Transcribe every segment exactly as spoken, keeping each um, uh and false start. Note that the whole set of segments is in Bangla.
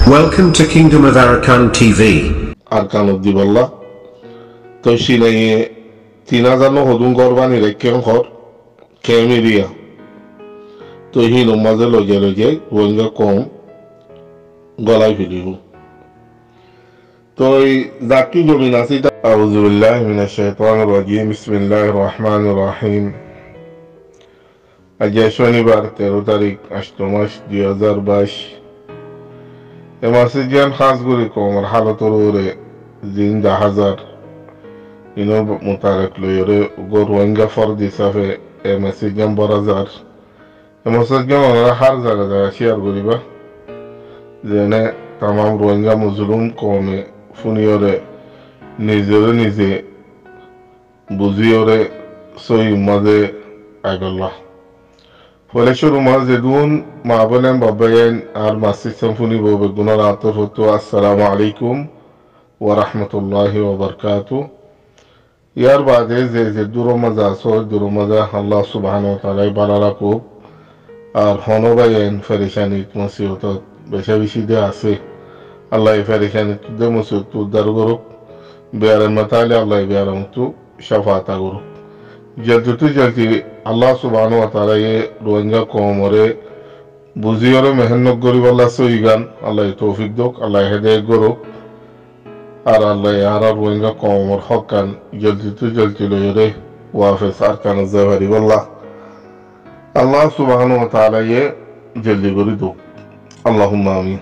Welcome to Kingdom of Arakan T V. Arkan of Diballa. To Shine Tinazano Hodun Gorbani Rekian Hor Kemiria. To Hino Mazelo Jeroje, Wenga Com Golai Vidiu. To Zaki Dominasita Auzubillah Mina Shaitan Rajim Bismillah Rahman Rahim. Ajashwani Bar Terutarik Ashtomash Diazar Bash. مسجن خاص گوری کو مرحله طروره زنده هزار اینو متعلق لیوره گور ونگا فردی صفه مسجن برازار مسجن آنها هر زده در شیار گوری با زنه تمام روانگا مظلوم کومه فونیوره نیزیوره نیزی بوزیوره سوی ماده عبالله ولی شروع مازدون معبلن با بیان ارماسی سمفونی با بگونا راتو فتو السلام علیکم و رحمت الله و برکاتو یار بعد زیزی دورو مزا سوچ دورو مزا الله سبحانه و تعالی بالا رکو ار خانو بیان فرشانیت مسیحوتا بشویشیده آسه الله فرشانیت ده مسیحوتو در گروک بیارن مطالی الله بیارن تو شفاعتا گروک جلدی تو جلدی Allah subhanahu wa ta'ala ye rohingya komore buziyore mehennok gori walla soigan Allah tawfik dok Allah hidayat goro ar Allah yara rohingya komor hokkan jaldi tu jaldi lo yore wafis arkan zawari walla Allah subhanahu wa ta'ala ye jaldi gori dok Allahumma amin.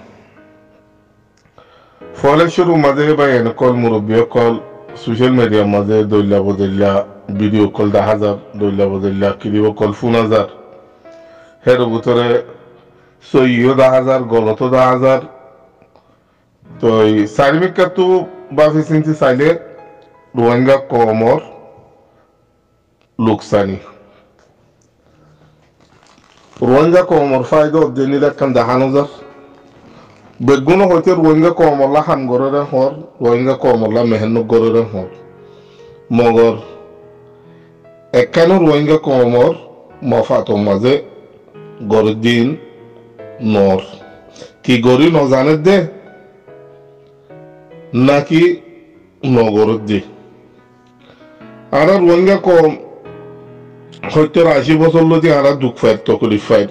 Fole shuru maze bayan kol murabbiya kol social media maze dolla bodilla video call দা হাজার দইলা বদলা কিরিও কল ফোন হাজার হের ভিতরে সইও দা হাজার গলত দা হাজার তো এই সার্ভিকা তো বাফি সিনতি সাইলে রোহিঙ্গা কমর লোকসানি রোহিঙ্গা কমর ফায়দা দেনিলা কান দা হাজার বেগুনো হইতে রোহিঙ্গা কমর লা হাম গররে হর রোহিঙ্গা কমর লা মেহনত গররে হর মগর একানো রোহিঙ্গা কমর মফাতো মাঝে গরদিন নর কি গরি নজানে দে নাকি নগর দে আর রোহিঙ্গা কম হয়তো আশি বছর লদি আর দুঃখ ফাইট তকলি ফাইট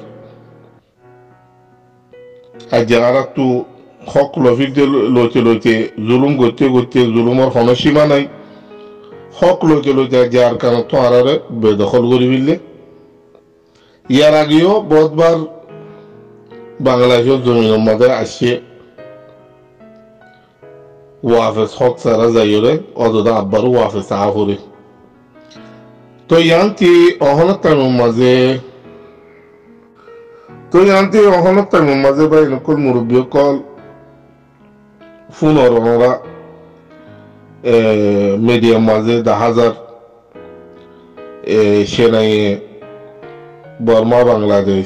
আর যারা তো হক লফিক লইতে লইতে জুলুম করতে করতে জুলুমের কোনো সীমা নাই হক লইতে লইতে যার কারণে তো আর বেদখল করে ফেললে ইয়ার আগেও বহুতবার বাংলাদেশের জমিনের মধ্যে আসছে ওয়াফেস হক সারা যাইরে অযথা আব্বারও ওয়াফেস আহরে তো ইয়ান্তি অহনত টাইমের মাঝে তো ইয়ান্তি অহনত টাইমের মাঝে বা এনকল মুরব্বী কল ফোন ওরা মিডিয়াম মাঝে দা হাজার সেনাই বর্মা বাংলাদেশ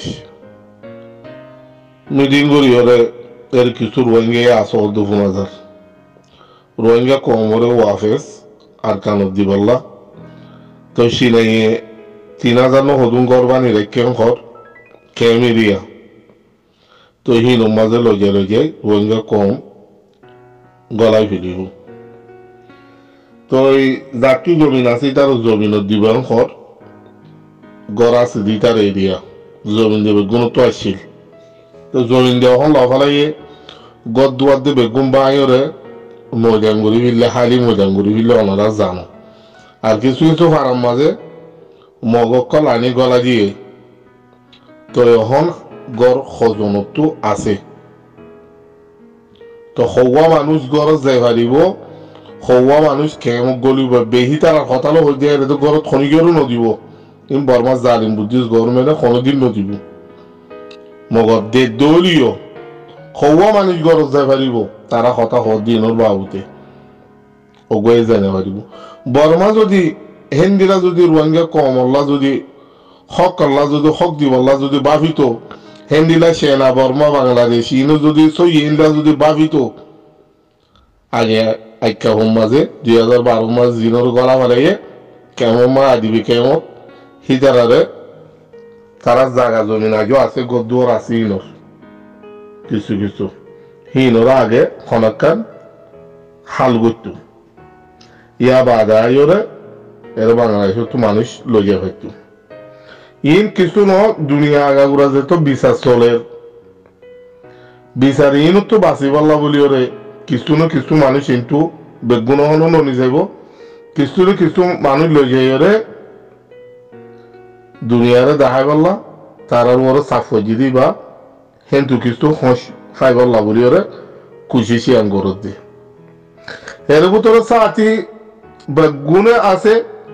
মিটিং করি হলে এর কিছু রোহিঙ্গা আসল দুফুন হাজার রোহিঙ্গা কমরে ওয়াফেস আর কানত দিবল্লা তো সিনাই তিন হাজার নদুন গরবানি রেখেন ঘর কেমিরিয়া তো হিন মাঝে লজে লজে রোহিঙ্গা কম গলায় ফেলিব তো এই জাতি জমিন আছে তার জমিনত দিবান ঘর গড় আছে দি তার এরিয়া জমিন দেবে গুণত্ব আসছিল তো জমিন দেওয়া হল লাফালাইয়ে গদ দুয়ার দেবে গুম বাঁয়রে ময়দাঙ্গুরি ফিরলে হালি ময়দাঙ্গুরি ফিরলে ওনারা জানো আর কিছু কিছু ফারাম মাঝে মগকল আনি গলা দিয়ে তো এখন গড় সজনতো আছে তো হওয়া মানুষ গড় যাই পারিব হওয়া মানুষ কেম গলিব বেহি তার হতালো হয়ে যায় এটা গড়ত খনিকেরও নদিব ইম বর্মা জালিম বুদ্ধিস গভর্নমেন্টে কোনোদিন নদিব মগর দে দলীয় হওয়া মানুষ গড়ত যাই পারিব তারা হতা হত দিনের বাবুতে ওগুয়ে জানে পারিব বর্মা যদি হেন্দিরা যদি রোহিঙ্গা কমল্লা যদি হক আল্লাহ যদি হক দিবল্লা যদি বাভিত হেন্দিলা সেনা বর্মা বাংলাদেশ ইনো যদি সই হেন্দিলা যদি বাভিত আগে আইকা হোম মাঝে দুই হাজার বারো মাস দিনের গলা মারাইয়ে কেমন মা আদিবি কেমন হিতারারে তারা জায়গা জমিন আগেও আছে গদ্দুয়ার আছে ইনোর কিছু কিছু হিনরা আগে খনকান হাল করতো ইয়া বাদা ইরে এর বাংলাদেশ তো মানুষ লইয়া হইতো ইন কিছু ন দুনিয়া আগাগুড়া যেত বিচার চলের বিচার ইন তো বাঁচি পাল্লা বলি ওরে কিছু ন কিছু মানুষ কিন্তু বেগুন হনো ননি যাইব কিছু ন কিছু মানুষ লই যাই ওরে দুনিয়ারে দেখাই পাল্লা তার ওরে সাফ যদি বা হেন্তু কিছু হস ফাই পাল্লা বলি ওরে খুশি শিয়ান গরত দিয়ে এর ভিতরে সাথী বেগুনে আছে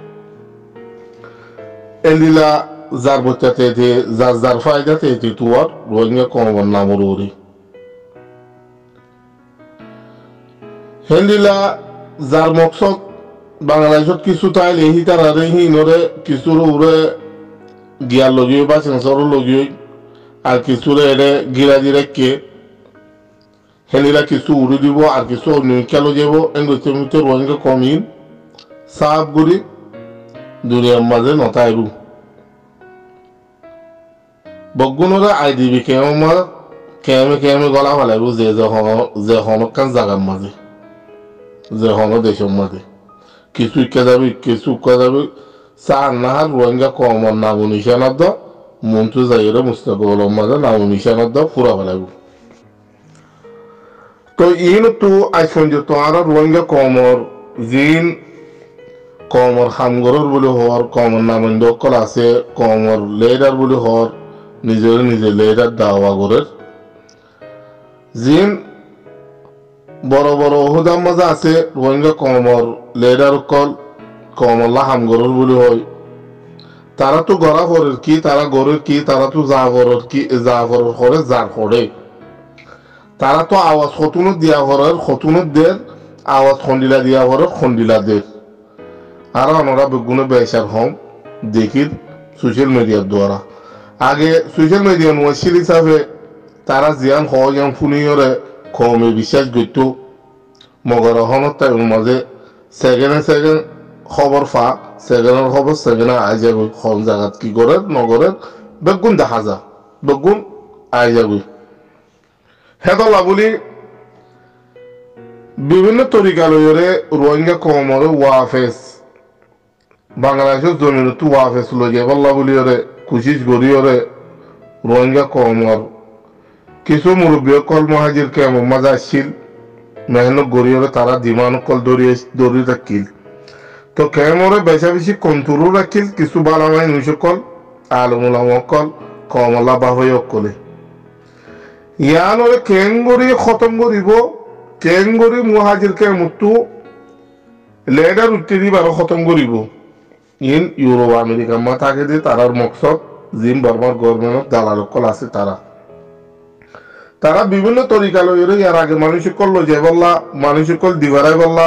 এলিলা যার বচ্চাতে যার যার ফায়দাতে তুয়ার রোহিঙ্গা কমন নামর ওরে হেন্দিলা যার মকসদ বাংলাদেশত কিছু তাইলে হি তার আরে হি নরে কিছুর উড়ে গিয়ার লগিয়ে বা সেন্সর লগিয়ে আর কিছুরে এরে গিরা দিরে কে হেন্দিলা কিছু উড়ে দিব আর কিছু নিউকেল যাব এঙ্গুতে মিতে রোহিঙ্গা কমিন সাফ গুড়ি দুনিয়ার মাঝে নতাইরু বগুনরা আইডিবি কেমন কেমে কেমে গলা ফেলাইব যে যে হনকান জাগার মাঝে যে হন দেশের মাঝে কিছু ইকা যাবে কিছু উকা যাবে চার নাহার রোহিঙ্গা কমন নামু নিশানার দ মন্ত্র যাইরে মুস্তাকবল মাঝে নামু নিশানার দ পুরা ফেলাইব তো ইন তো আজ পর্যন্ত আর রোহিঙ্গা কমর জিন কমর হামগরর বলে হওয়ার কমর নামন্দ কল আছে কমর লেডার বলে হওয়ার নিজের নিজে লেডার দাওয়া গরের জিন বড় বড় ওহুদার মাঝে আছে রোহিঙ্গা কমর লেডার কল কমল্লা হামগরর বলে হয় তারা তো গড়া ফরের কি তারা গরের কি তারা তো যা ফরের কি যা ফরের করে যার করে তারা তো আওয়াজ খতুনত দিয়া ফরের খতুনত দের আওয়াজ খন্ডিলা দিয়া ফরের খন্ডিলা দের আর আমরা বেগুনে বেসার হম দেখি সোশ্যাল মিডিয়ার দ্বারা আগে সোশ্যাল মিডিয়া নোয়াশিল হিসাবে তারা জিয়ান হয় যেমন ফুনিয়রে কমে বিশ্বাস করত মগর হনত তাই মাঝে সেকেন্ডে সেকেন্ড খবর ফা সেকেন্ডের খবর সেকেন্ডে আই যাবে কোন জায়গাত কি করে নগরের বেগুন দেখা যা বেগুন আই যাবে হেদলা বলি বিভিন্ন তরিকা লইরে রোহিঙ্গা কমরে ওয়াফেস বাংলাদেশের জমিন তো ওয়াফেস লইয়া বল্লা বলি ওরে কুচিস গড়ি ওরে রোহিঙ্গা কমর কিছু মুরব্বী কল মহাজির কেমন মজা আসছিল মেহনত গড়ি ওরে তারা দিমান কল দৌড়িয়ে দৌড়ি রাখিল তো কেমরে বেশা বেশি কন্ট্রোল রাখিল কিছু বালামাই নুইশ কল আলমুলাম কল কমলা বাহয় কলে ইয়ান ওরে কেন গড়ি খতম করিব কেন গড়ি মহাজির কেমতো লেডার উঠতে দিবার খতম করিব ইন ইউরোপ আমেরিকা মা থাকে যে তারার মকসদ জিম বর্মার গভর্নমেন্ট দালাল কল আছে তারা তারা বিভিন্ন তরিকা লইরে এর আগে মানুষ কল লই বললা মানুষ কল দিবারাই বললা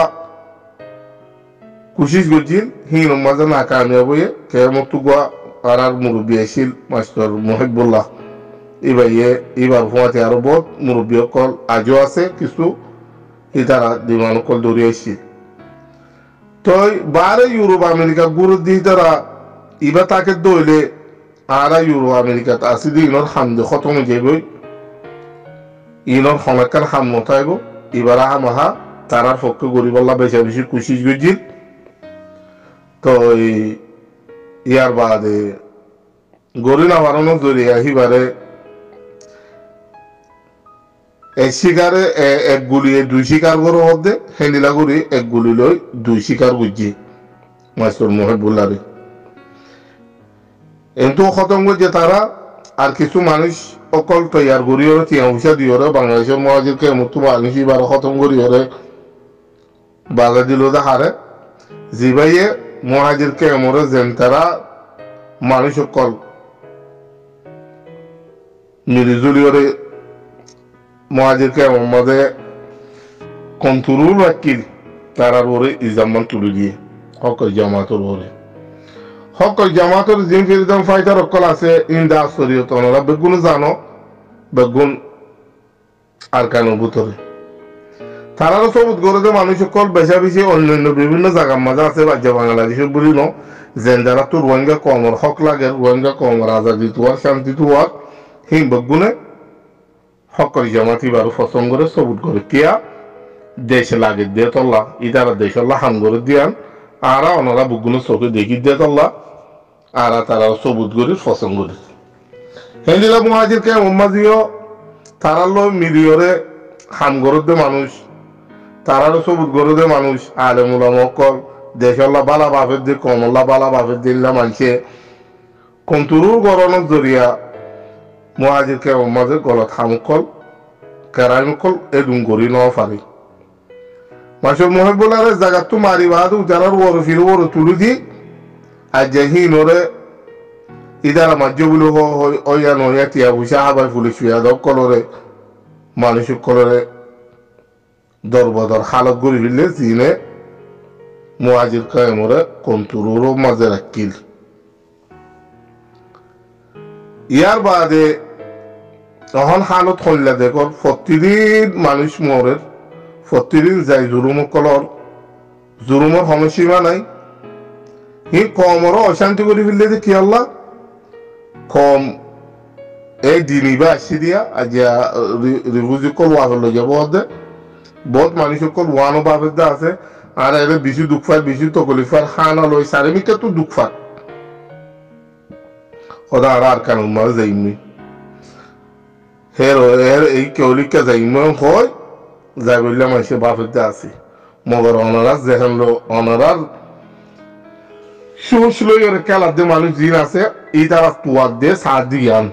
কুশিস গজিল হিন মাঝে না কামিয়াব হয়ে কেমত গুয়া আর আর মুরব্বী আসিল মাস্টার মহিবুল্লাহ এবার ইয়ে এবার ফুয়াতে আরো বহুত মুরব্বী কল আজও আছে কিছু ই তারা দিমান কল দৌড়িয়ে আসছিল তো বারে ইউরোপ আমেরিকা গুরু দি তারা ইবা তাকে দইলে আরা ইউরোপ আমেরিকা আসি দি ইনর হামদে খতম হয়ে যাবে ইনর হনাকার হাম নথাইব এবার হামাহা তারার পক্ষে গরিবল্লা বেশি বেশি কুশিস গজিল তো ইয়ার বাদে গরি না বাড়ানো ধরে আহিবারে এক শিকারে এক গুলি দুই শিকার গরু হতে হেলিলা গুলি এক গুলি লই দুই শিকার বুঝছি মাস্টার মহিবুল্লারে কিন্তু খতম করছে তারা আর কিছু মানুষ অকল তৈয়ার করি ওরে তিয়া পয়সা দিয়ে ওরে বাংলাদেশের মহাজিরকে মতো মানুষ এবার খতম করি ওরে বাজা দিল হারে জিবাইয়ে মহাজিরকে এমরে যেন তারা মানুষ অকল মিলিজুলি ওরে মহাজিরকে এমন মাঝে কন্ট্রোল রাখিল তারার ওরে ইজামান তুলে দিয়ে সকল জামাতর ওরে সকল জামাতর জিম ফিরিদাম ফাইটার অকল আছে ইন্দা শরীয়ত ওনারা বেগুন জানো বেগুন আর কেন ভিতরে তারারও সবুত করে যে মানুষ সকল বেশা বেশি অন্যান্য বিভিন্ন জায়গার মাঝে আছে রাজ্য বাংলাদেশের বলি ন যেন যারা তো রোহিঙ্গা কমর হক লাগে রোহিঙ্গা কমর আজাদি তোয়ার শান্তি তোয়ার হিম বেগুনে হকরি জামাতি বারো ফসং করে সবুত করে কিয়া দেশ লাগে দিয়ে তল্লা ইদারা দেশ আল্লাহ হাম করে দিয়ান আরা ওনারা বুগুনো চোখে দেখি দিয়ে তল্লা আরা তারা সবুত করে ফসং করে হেন্দিলা মুহাজির কে উম্মাজিও তারালো মিলিয়রে হাম করে দে মানুষ তারারও সবুত করে দে মানুষ আলেমুলা মক্কল দেশ আল্লাহ বালা বাপের দিয়ে কমল্লা বালা বাপের দিল্লা মানছে কন্তুরুর গরনের জরিয়া মুহাজির কে উম্মাজির গলত হামকল কেরাইমকল এদুম করি ন পারি মাসুর মহিবুলারে জায়গা তো মারি বাদু যারা ওর ফির ওর তুলি দি আর যেহি নরে ইদারা মাজ্জবুলো হইয়া নইয়া টিয়া বুঝা আবার পুলিশ ফিয়া দক কলরে মানুষ কলরে দরবদর হালত গড়ি ফিরলে জিনে মুহাজির কায়মরে কন্তুরুরও মাঝে রাখিল ইয়ার বাদে তখন হালত হইলা দেখর প্রতিদিন মানুষ মরে প্রতিদিন যাই জুরুম কলর জুরুমের সমস্যা নাই হি কমরও অশান্তি করে ফেললে যে কি আল্লাহ কম এই দিনই আসি দিয়া আজ রিভুজি কল ওয়াফের লই যাব দে বহুত মানুষ কল ওয়ানো বাপের দা আছে আর এর বেশি দুঃখ পায় বেশি তকলিফার খানা লই সারে মিকে তো দুঃখ পায় খোদা আর আর কানুন মারে যাইনি হের এর এই কেউলিকা যাইম হয় যাই বললাম এসে বাপের দা আছে মগর অনারাস যেখান লো অনারার সুস লই ওর খেলার দিয়ে মানুষ জিন আছে এই তারা তুয়ার দিয়ে সার দিয়ান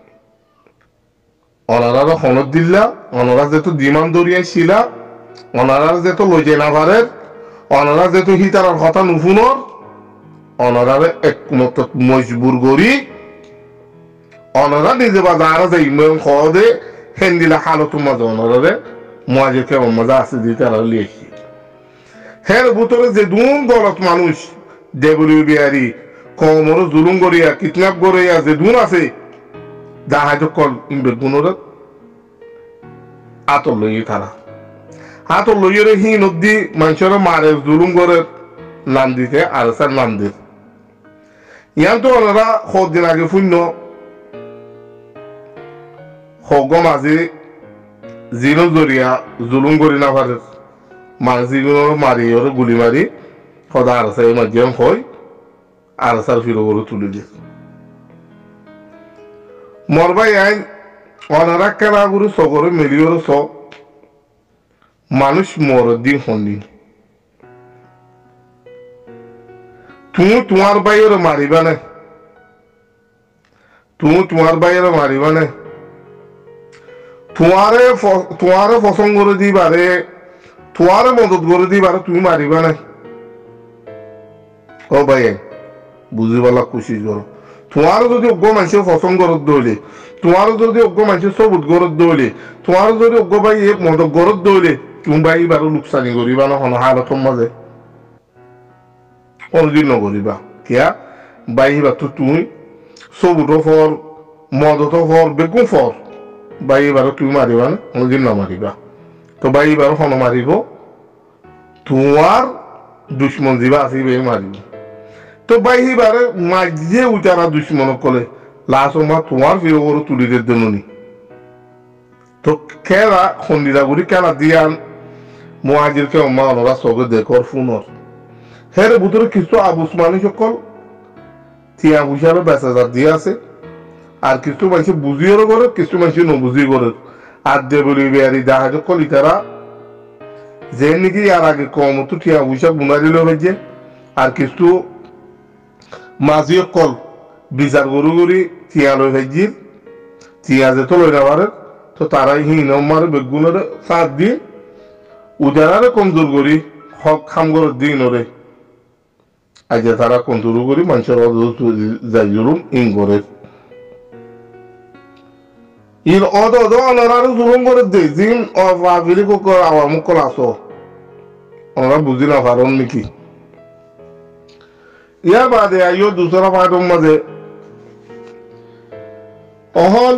অনারার হনদ দিল্লা অনারা যেহেতু দিমান দরিয়ায় ছিলা অনারার যেহেতু লইজে না পারের অনারা যেহেতু হিতারার কথা নুফুনর অনারারে একমত মজবুর করি অনারা নিজে বাজার যাই খদে হেন্দিলা হালত মাঝে অনারে মুহাজির কে মজা আছে দিয়ে তারা লিখি হের ভিতরে যে দুন গলত মানুষ দেবলি বিহারি কমর জুলুম করিয়া কিডন্যাপ করিয়া যে দুন আছে দাহাজ কল বেগুনর আতর লই তারা আতর লইয়ের হি নদী মানুষের মারে জুলুম করে নাম দিতে আর স্যার নাম দিতে ইয়ান তো ওনারা দিন আগে শূন্য হগ মাঝে জিনো জরিয়া জুলুম করি না পারে মানুষ মারি ওর গুলি মারি সদা আর স্যার মাধ্যম হয় আর স্যার ফিরো করে তুলে দিয়ে মরবাই আইন অনারা কেনা গুরু সগরে মিলিয়র স মানুষ মর দিন হন্দিন তুমি তোমার বাইরে মারিবা না তুমি তোমার বাইরে মারিবা না তোমারে তোমারে পছন্দ করে দিবারে তোমারে মদত করে দিবারে তুমি মারিবা না ও ভাই বুঝিবালা কোশিশ করো তোমার যদি অজ্ঞ মানুষের পছন্দ করত দৌলে তোমার যদি অজ্ঞ মানুষের সবুত গরত দৌলে তোমার যদি অজ্ঞ ভাই মদত গরত দৌলে তুমি ভাই বারো লোকসানি করিবা না হন হালতর মাঝে কোনদিন নকরিবা কিয়া বাইবা তো তুমি সবুতো ফর মদতো ফর বেগুন ফর বাইবারও তুমি মারিবা না কোনদিন নমারিবা তো বাইবার হন মারিব তোমার দুশ্মন যিবা আছে বে মারিব তো বাইবারে মাঝে উতারা দুশ্মন কলে লাস্ট মা তোমার ফিরে ওর তুলি দে দনুনি তো খেলা খন্দিরা গুলি খেলা দিয়ান মুহাজির কে মা ওরা সগে দেখর ফুনর হের ভিতরে কিছু আবুসমানি সকল তিয়া বুঝাবে বেচাজার দিয়ে আছে আর কিছু মানুষ বুঝিও করে কিছু মানুষ নবুঝি করে আর দেবলি বেয়ারি দেখা সকল ইতারা যে নাকি আর আগে কম তো টিয়া বুঝা বুনা দিল হয়েছে আর কিছু মাঝি কল বিচার গরু গরি টিয়া লই হয়েছিল টিয়া যে তো লই না পারে তো তারাই হিন মারে বেগুনের সাত দিয়ে উদারারে কমজোর করি হক খাম করে দিন ওরে আজ তারা কন্ট্রোল করি মানুষের যাই জুলুম ইন করে ইন অদ অদ অনারারে জুলুম করে দে জিন অফাবিলি কো আওয়ার মুখ আসো ওরা বুঝি না পারন নাকি ইয়ার বাদে আইও দুসরা পার্টর মাঝে অহন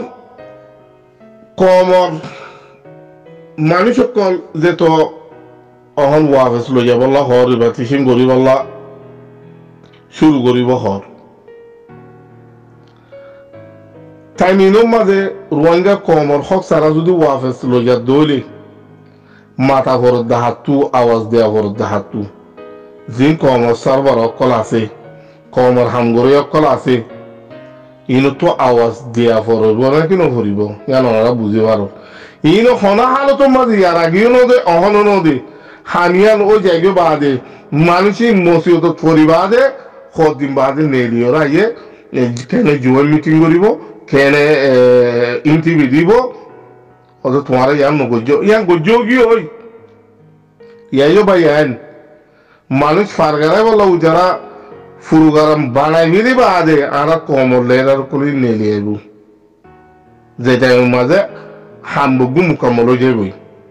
কমর মানুষ সকল যে তো অহন ওয়াফেস লই যাবল্লা হর এবার টিচিং করিবল্লা শুরু করিব হর টাইমিনোর মাঝে রোহিঙ্গা কমর হক সারা যদি ওয়াফেস লইয়া দইলে মাথা ভরত দাহাতু আওয়াজ দেয়া ভরত দাহাতু জিন কমর সার্ভার অকল আছে কমর হামগরে অকল আছে ইনো তো আওয়াজ দেয়া ভরব না কি নভরিব জানো ওরা বুঝে পারো ইনো হনা হালতের মাঝে ইয়ার আগেও নদে অহন নদে হানিয়ান ও জায়গা বাদে মানুষই মসিবত পরিবাদে কদিন বাদে নেলিওরা ইয়ে কেন জুয়েল মিটিং করিব কেন ইন্টারভিউ দিব অত তোমার ইয়ান নগজ্য ইয়ান গজ্য কি ওই ইয়াইও বা ইয়ান মানুষ ফারগারায় বলা যারা ফুরুগারাম বানাই মিলি বাদে আর কমর লেয়ার করে নেলি আইব যেটা মাঝে হামবগু মোকাম্মল হয়ে যাবই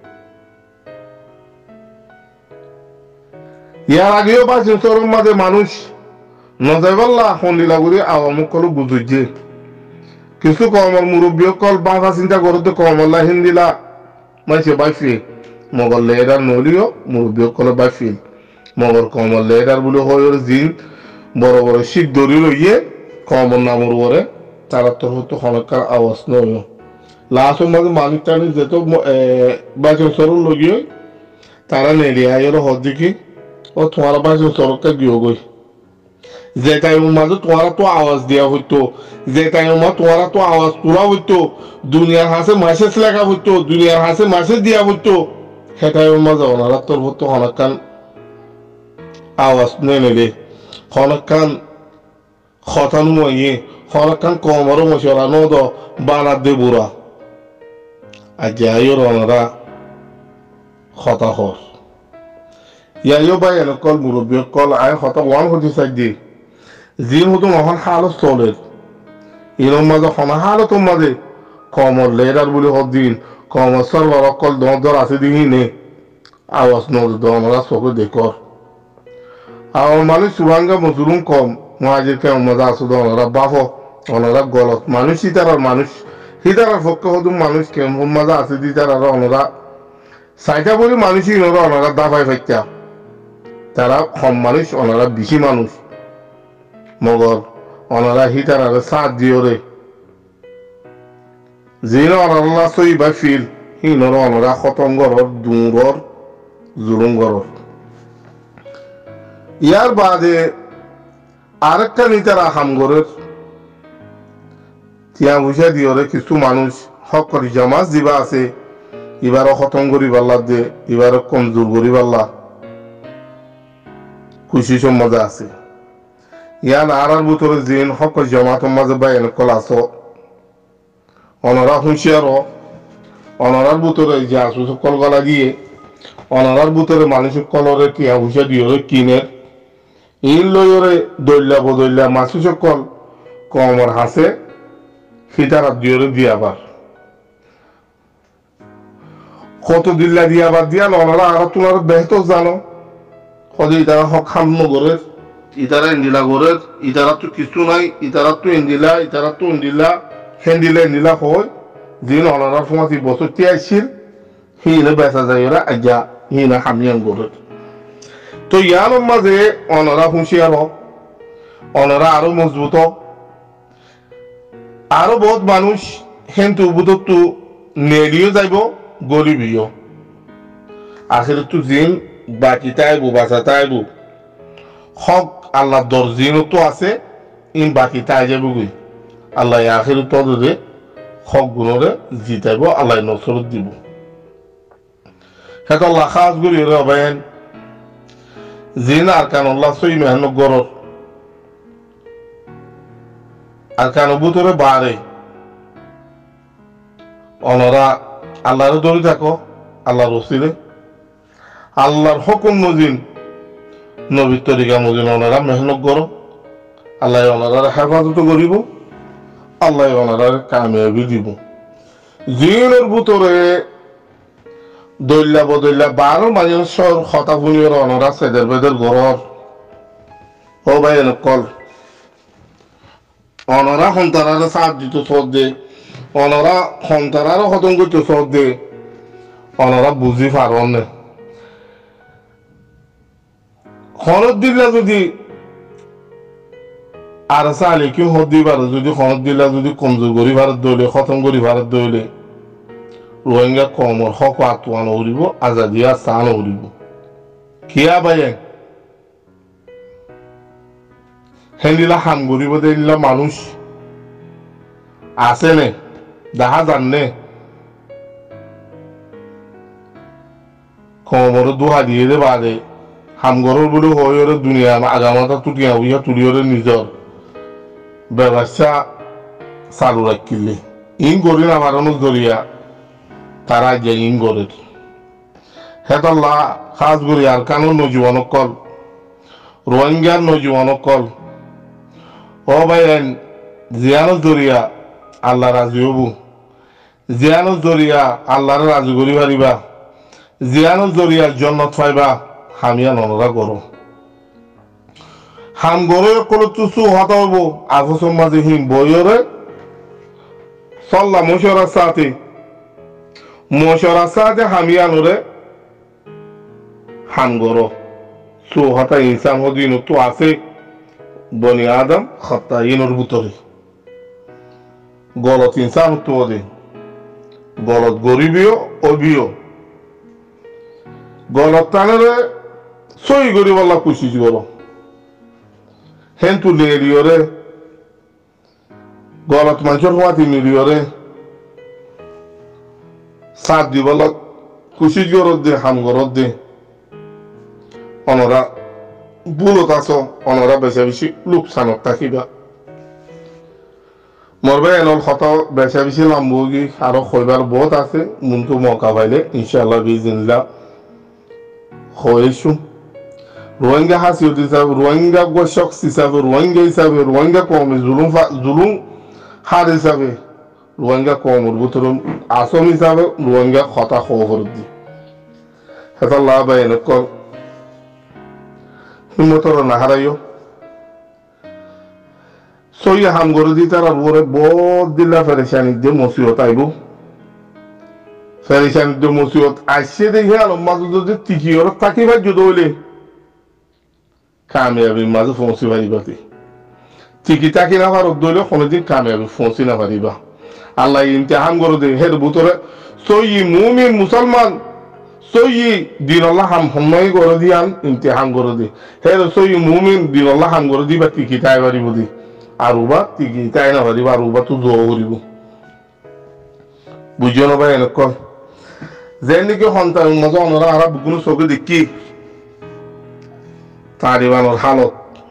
ইয়ার আগেও পাঁচ বছরের মাঝে মানুষ নজাইবাল্লা সন্দিলা করে আওয়ামুক কল বুঝুছে কিছু কমল মুরব্বী কল বাঁচা চিন্তা করতে কমল্লা হিন্দিলা মাইছে বাইফি মগর লেডার নলিও মুরব্বী কল বাইফি মগর কমল লেডার বলে হয় জিন বড় বড় শীত দড়ি লইয়ে কমল নামর ওরে তারা তোর হতো হনকার আওয়াজ নয় লাস্টের মাঝে মালিক টানি যেত বাইশ বছরের লগিয়ে তারা নেলিয়া এর হদ দেখি ও তোমার বাইশ বছরকে গিয়ে গই যে টাইমের মাঝে তোমার তো আওয়াজ দেওয়া হইতো যে টাইমের মাঝে তোমার তো আওয়াজ তোলা হইতো দুনিয়ার হাসে মেসেজ লেখা হইতো দুনিয়ার হাসে মেসেজ দেওয়া হইতো সে টাইমের মাঝে ওনারা তোর হতো হনকান আওয়াজ নিয়ে নেবে হনকান খতান মইয়ে হনকান কমর মশলা নদ বানার দে বুড়া আর যাইও ওনারা খতা হর ইয়াইও বাই কল মুরব্বী কল আয় হতা ওয়ান হতে চাই দি জিন হতো মহান হালত চলের ইনোর মাঝে হনা হালতের মাঝে কমর লেডার বলে হদ দিন কমর সর্বর কল দর দর আছে দিহি নে আওয়াজ নদ দরা চোখে দেখর আর মানুষ সুরাঙ্গা মজুরুম কম মহাজির কেমন মজা আছে ওনারা বাফ ওনারা গলত মানুষ হিতারার মানুষ হিতারার পক্ষে হতো মানুষ কেমন মজা আছে দিতারা ওনারা সাইটা বলে মানুষই ওনারা ওনারা দাফাই ফাইতা তারা কম মানুষ ওনারা বেশি মানুষ মগর ওনারা হিতারারে সাথ দিও রে জিন ওনারা সই বা ফিল হিনর ওনারা খতম গরর দুরর জুলুম গরর ইয়ার বাদে আরেকটা নিতারা হামগরের তিয়া বুঝা দিও রে কিছু মানুষ হক করি জামাজ দিবা আছে এবারও খতম করি পাল্লা দে এবারও কমজোর করি পাল্লা খুশি মজা আছে ইয়ান আর ভিতরে জিন হক জমাতের মাঝে বাইন কল আছো অনরা হুঁশিয়ার অনরার ভিতরে যে আসু কল গলা দিয়ে অনরার ভিতরে মানুষের কলরে কি হুঁশা দিয়ে কিনের ইন লইরে দৈল্লা বদৈল্লা মাসু সকল কমর হাসে ফিতার দিয়ে দিয়াবার কত দিল্লা দিয়াবার দিয়া অনরা আর তোমার বেহতো জানো কদে ইতারা হক হাম নগরের ইতারা ইন্দিলা গরের ইতারা তো কিছু নাই ইতারা তো ইন্দিলা ইতারা তো ইন্দিলা হেন্দিলা ইন্দিলা হয় দিন অনারার সমাজী বছর তিয়াইছিল হিনে বেচা যায় ওরা আজ্ঞা হিনা হামিয়ান গরের তো ইয়ার মাঝে অনারা হুঁশিয়ার অনারা আরো মজবুত আরো বহুত মানুষ হেন্তু বুধত্তু নেলিও যাইব গরিবিও আখের তো জিন বাকি তাইবো বাঁচা তাইবো হক আল্লাহ দরজিনও তো আছে ইন বাকি তাই যাবো গই আল্লাহ আখের তদরে হক গুণরে জিতাইব আল্লাহ নসরত দিব হেত আল্লাহ খাস করি রে অবায়ন জিন আর কান আল্লাহ সই মেহনত গরর আর কান বুতরে বাড়ে অনরা আল্লাহর দৌড়ে থাকো আল্লাহর রসিলে আল্লাহর হুকুম মজিন নবীর তরিকা মজিন ওনারা মেহনত করো আল্লাহ ওনারা হেফাজত করিব আল্লাহ ওনারা কামিয়াবি দিব জিনের ভিতরে দৈল্লা বদৈল্লা বারো মানুষের হতা ফুনিয়র ওনারা সেদের বেদের ঘরর ও ভাই কল ওনারা সন্তানারে সাথ দিত সদ দে ওনারা সন্তানারে খতম করতে সদ দে ওনারা বুঝি পারন না খরচ দিলে যদি আর সালে কি হদি বার যদি খনত দিলা যদি কমজোর করি ভারত দইলে খতম করি ভারত দইলে রোহিঙ্গা কমর হক আতুয়ান উড়িব আজাদিয়া স্থান উড়িব কিয়া বাইয়ে হেন্দিলা হাম করিব দিলা মানুষ আছে নে দেখা জাননে কমর দুহা দিয়ে দে বাদে হামগরের বলে হয় ওরে দুনিয়া আগামাতা তুটিয়া উইয়া তুলি ওরে নিজর ব্যবসা চালু রাখিলে ইন করি না মারানোর জরিয়া তারা যে ইন গরের হেতল্লা খাস করি আর কানুন নজীবন কল রোহিঙ্গার নজীবন কল ও ভাই জিয়ানোর জরিয়া আল্লাহ রাজি হবু জিয়ানোর জরিয়া আল্লাহর রাজি করি পারিবা জিয়ানোর জরিয়া জন্নত পাইবা হামিয়া ননরা করো হাম গরে কলো তুসু হতা হবো আফসম মাঝে হিম বইরে সল্লা মশরার সাথে মশরার সাথে হামিয়া নরে হাম গরো সু হতা ইনসান হদিন তো আছে বনি আদম খত্তা ইনর ভিতরে গলত ইনসান তো ওদে গলত গরিবিও অবিও গলত টানরে সই গরিব আল্লাহ খুশি বলো হেন তুলে এরিয়রে গলত মানুষের হওয়াতি নিরিয়রে সাত দিবলা খুশি গরত দে হাম গরত দে অনরা বুলত আস অনরা বেশি বেশি লোকসানত থাকিবা মরবে এনল হত বেশি বেশি লাম্বগি আরো হইবার বহুত আছে মুন্তু মৌকা পাইলে ইনশাআল্লাহ বিজিনিল্লাহ হয়েছু রোহিঙ্গা হাসিয়ত হিসাবে রোহিঙ্গা শখস হিসাবে রোহিঙ্গা হিসাবে রোহিঙ্গা কম জুলুম জুলুম হার হিসাবে রোহিঙ্গা কমর ভিতরে আসম হিসাবে রোহিঙ্গা হতা খবর দি হেতাল্লাহ বাইন কল হিমতর না হারাইও সইয়া হাম করে দি তারা বরে বহুত দিল্লা ফেরেশানি দে মুসিবত আইব ফেরেশানি দে মুসিবত আসছে দেখে আলম মাঝে যদি টিকি ওর থাকিবার যদি হইলে কামিয়াবির মাঝে পৌঁছি পারিবাতে টিকি টাকি না পারত দইলে কোনোদিন কামিয়াবি পৌঁছি না পারিবা আল্লাহ ইমতিহান করে দে হের ভিতরে সই মুমিন মুসলমান সই দিন আল্লাহ হাম হন্নই করে দিয়ান ইমতিহান করে দে হের সই মুমিন দিন আল্লাহ হাম করে দিবা টিকি টাই পারিব দি আর উবা টিকি টাই না পারিবা আর উবা তো জোয়া করিব বুঝিও না ভাই এনেক যে নাকি সন্তান মাঝে অনরা আর বুকুনো চোখে দেখি তারিবানোর হালত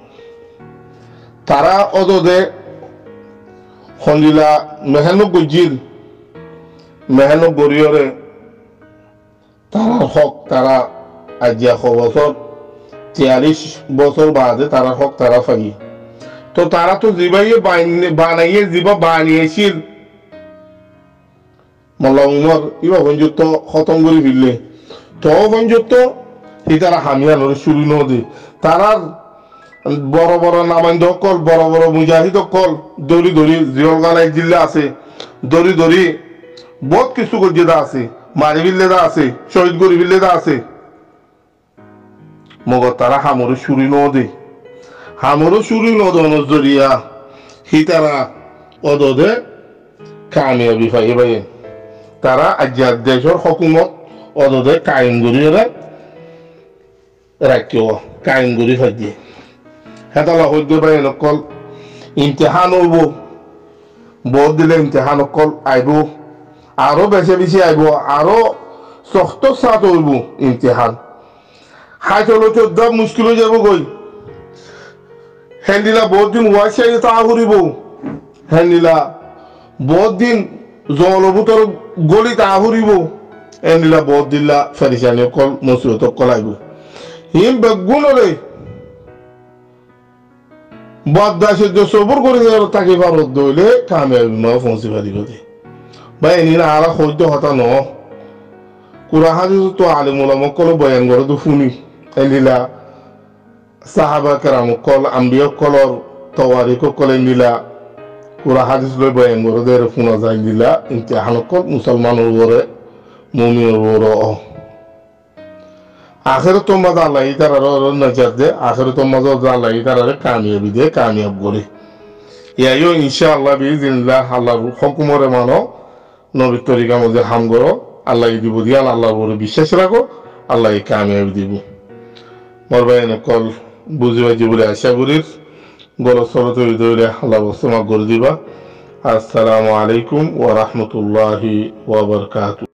তারা অদে সন্দিলা মেহেনো গজিল মেহেনো গরিয়রে তারা হক তারা আজিয়া ছ বছর তিয়াল্লিশ বছর বাদে তারা হক তারা ফাই তো তারা তো জিবাইয়ে বানাইয়ে জিবা বানিয়েছিল মোল্লা উমর ইবা পর্যন্ত খতম করে ফিরলে তো পর্যন্ত এই তারা হামিয়ানোর শুরু নদী তারা বড় বড় নামাইন্দ কল বড় বড় মুজাহিদ কল দড়ি দড়ি জিয়লগালাই জিল্লা আছে দড়ি দড়ি বহুত কিছু গজিদা আছে মারি বিল্লেদা আছে শহীদ গরি বিল্লেদা আছে মগর তারা হামরে শুরু নদী হামরও শুরু নদন জরিয়া হি তারা অদে কামিয়াবি পাই ভাই তারা আজাদ দেশের হকুমত অদে কায়েম করিয়ে রাখিও কায়েম করি ফাইয়ে হেতালা হইত ভাই নকল ইমতিহান হইব বহুত দিলে ইমতিহান নকল আইব আরো বেশি বেশি আইব আরো শক্ত সাত হইব ইমতিহান হাই চলো চোদ্দ মুশকিল হয়ে যাব গই হেন্দিলা বহুত দিন ওয়াইসাই তা করিব হেন্দিলা বহুত দিন জলভূতর গলি তা করিব হেন্দিলা বহুত দিল্লা ফেরিসানি কল মুসিবত কল আইব হিম বেগুনরে বদাসে যে সবর করে তাকে ভারত দইলে কামিয়াবি মা পৌঁছে পারিব দে ভাই এনিলা আরা হইত হতা ন কুরা হাদিস তো আলিম উলামা কল বয়ান করে তো শুনি এনিলা সাহাবা কেরাম কল আম্বিয়া কলর তওয়ারিক কলে নিলা কুরা হাদিস লই বয়ান করে দে ফুনা যাই দিলা ইমতিহান কল মুসলমানের ওরে মুমিনের ওরে আখের তো মজা আল্লাহ তারা নজর দে আখের তো মজা আল্লাহ তারা কামিয়াবি দে কামিয়াব করে ইয়াইও ইনশাআল্লাহ বিইজনিল্লাহ আল্লাহর হুকুমরে মানো নবীর তরিকা মধ্যে হাম করো আল্লাহ দিব দিয়াল আল্লাহর উপরে বিশ্বাস রাখো আল্লাহ কামিয়াবি দিব মোর ভাই নকল বুঝিবাই বলে আশা করি গল সরত হৃদয়ে আল্লাহ বস্তমা করে দিবা আসসালামু আলাইকুম ওয়া রাহমাতুল্লাহি ওয়া বারাকাতুহু